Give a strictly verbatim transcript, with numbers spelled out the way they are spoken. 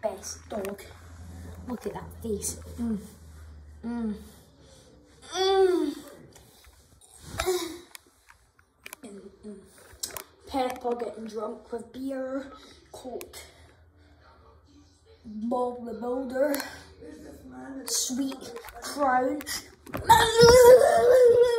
best dog. Look at that face. Mm. Mm. Mm. Mm. Mm. Pepper getting drunk with beer, Coke, Bob the Builder, Sweet Crown.